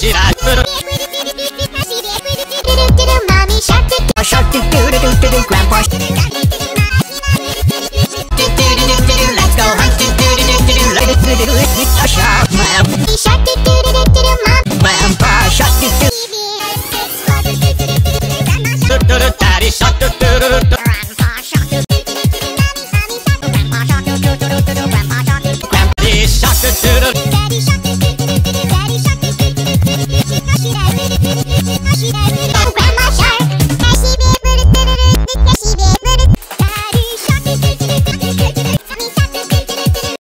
shit out. Mommy shark do Shark do do do do do do. Grandpa do do do do do. Let's go hunt do do do do do. Let it do do do. Shark man. shark do do do do do. Grandpa shark do do. Daddy shark do do do do. Grandpa shark do do do do. Grandpa shark do do do do do. Grandpa shark do. Daddy shark do do do. Daddy shark do do do do. Daddy shark do do do do.